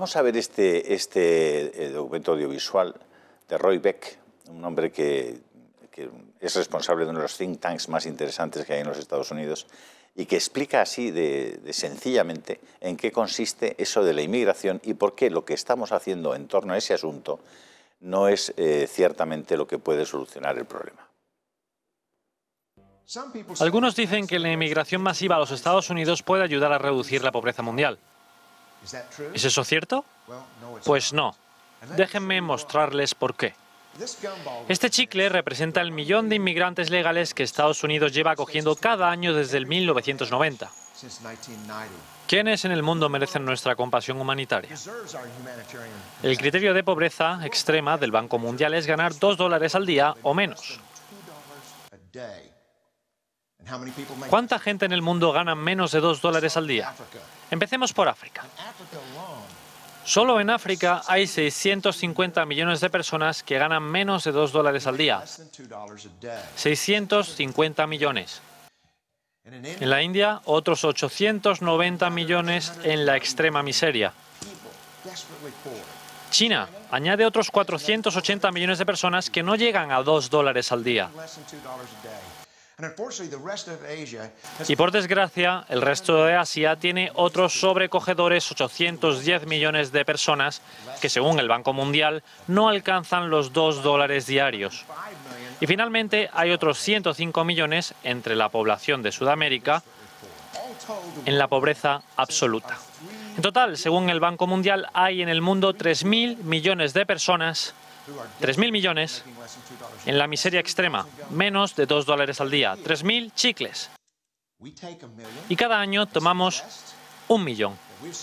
vamos a ver este documento audiovisual de Roy Beck, un hombre que es responsable de uno de los think tanks más interesantes que hay en los Estados Unidos y que explica así de sencillamente en qué consiste eso de la inmigración y por qué lo que estamos haciendo en torno a ese asunto no es ciertamente lo que puede solucionar el problema. Algunos dicen que la inmigración masiva a los Estados Unidos puede ayudar a reducir la pobreza mundial. ¿Es eso cierto? Pues no. Déjenme mostrarles por qué. Este chicle representa el millón de inmigrantes legales que Estados Unidos lleva acogiendo cada año desde el 1990. ¿Quiénes en el mundo merecen nuestra compasión humanitaria? El criterio de pobreza extrema del Banco Mundial es ganar $2 al día o menos. ¿Cuánta gente en el mundo gana menos de $2 al día? Empecemos por África. Solo en África hay 650 millones de personas que ganan menos de $2 al día. 650 millones. En la India, otros 890 millones en la extrema miseria. China añade otros 480 millones de personas que no llegan a $2 al día. Y por desgracia, el resto de Asia tiene otros sobrecogedores 810 millones de personas que, según el Banco Mundial, no alcanzan los $2 diarios. Y finalmente, hay otros 105 millones entre la población de Sudamérica en la pobreza absoluta. En total, según el Banco Mundial, hay en el mundo 3.000 millones de personas, 3.000 millones, en la miseria extrema, menos de $2 al día, 3.000 chicles. Y cada año tomamos 1 millón.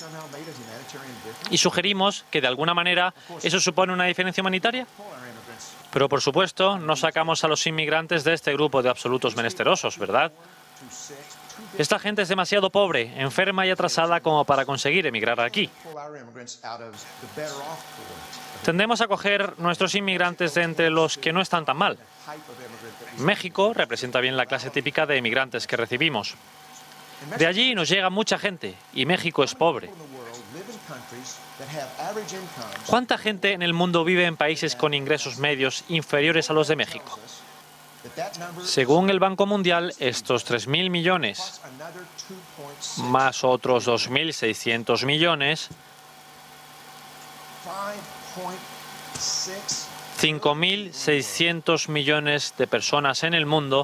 Y sugerimos que de alguna manera eso supone una diferencia humanitaria. Pero por supuesto, no sacamos a los inmigrantes de este grupo de absolutos menesterosos, ¿verdad? Esta gente es demasiado pobre, enferma y atrasada como para conseguir emigrar aquí. Tendemos a coger nuestros inmigrantes de entre los que no están tan mal. México representa bien la clase típica de inmigrantes que recibimos. De allí nos llega mucha gente y México es pobre. ¿Cuánta gente en el mundo vive en países con ingresos medios inferiores a los de México? Según el Banco Mundial, estos 3.000 millones, más otros 2.600 millones, 5.600 millones de personas en el mundo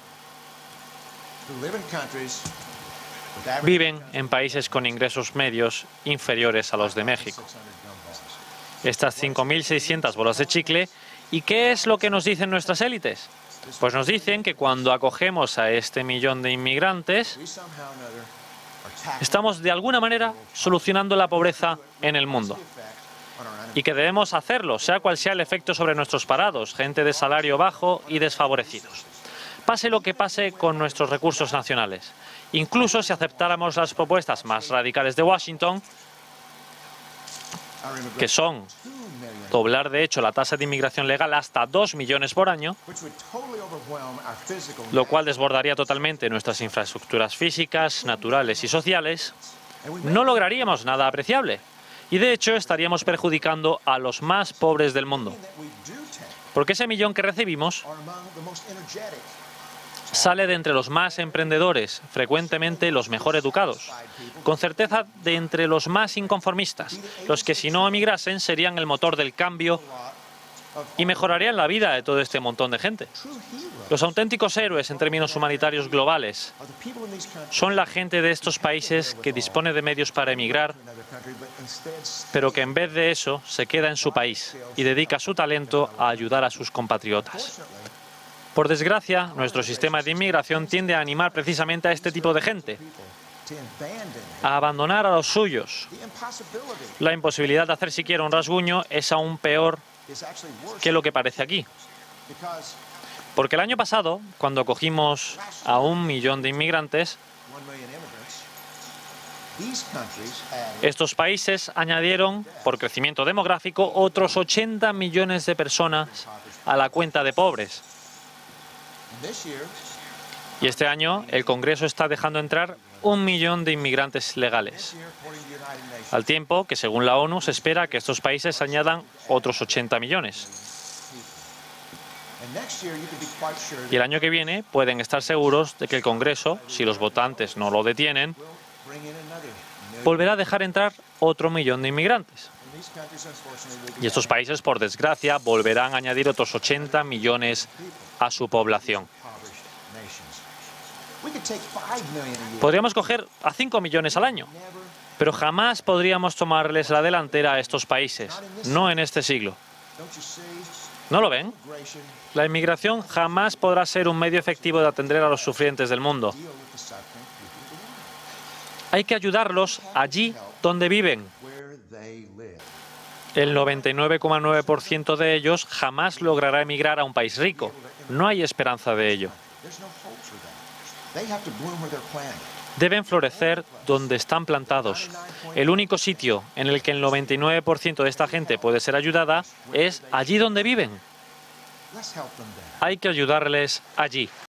viven en países con ingresos medios inferiores a los de México. Estas 5.600 bolas de chicle, ¿y qué es lo que nos dicen nuestras élites? Pues nos dicen que cuando acogemos a este millón de inmigrantes, estamos de alguna manera solucionando la pobreza en el mundo. Y que debemos hacerlo, sea cual sea el efecto sobre nuestros parados, gente de salario bajo y desfavorecidos. Pase lo que pase con nuestros recursos nacionales. Incluso si aceptáramos las propuestas más radicales de Washington, que son doblar de hecho la tasa de inmigración legal hasta 2 millones por año, lo cual desbordaría totalmente nuestras infraestructuras físicas, naturales y sociales, no lograríamos nada apreciable. Y de hecho estaríamos perjudicando a los más pobres del mundo. Porque ese millón que recibimos sale de entre los más emprendedores, frecuentemente los mejor educados, con certeza de entre los más inconformistas, los que si no emigrasen serían el motor del cambio y mejorarían la vida de todo este montón de gente. Los auténticos héroes en términos humanitarios globales son la gente de estos países que dispone de medios para emigrar, pero que en vez de eso se queda en su país y dedica su talento a ayudar a sus compatriotas. Por desgracia, nuestro sistema de inmigración tiende a animar precisamente a este tipo de gente, a abandonar a los suyos. La imposibilidad de hacer siquiera un rasguño es aún peor que lo que parece aquí. Porque el año pasado, cuando acogimos a 1 millón de inmigrantes, estos países añadieron, por crecimiento demográfico, otros 80 millones de personas a la cuenta de pobres. Y este año el Congreso está dejando entrar 1 millón de inmigrantes legales, al tiempo que, según la ONU, se espera que estos países añadan otros 80 millones. Y el año que viene pueden estar seguros de que el Congreso, si los votantes no lo detienen, volverá a dejar entrar otro millón de inmigrantes. Y estos países, por desgracia, volverán a añadir otros 80 millones a su población. Podríamos coger a 5 millones al año, pero jamás podríamos tomarles la delantera a estos países, no en este siglo. ¿No lo ven? La inmigración jamás podrá ser un medio efectivo de atender a los sufrientes del mundo. Hay que ayudarlos allí donde viven. El 99,9% de ellos jamás logrará emigrar a un país rico. No hay esperanza de ello. Deben florecer donde están plantados. El único sitio en el que el 99% de esta gente puede ser ayudada es allí donde viven. Hay que ayudarles allí.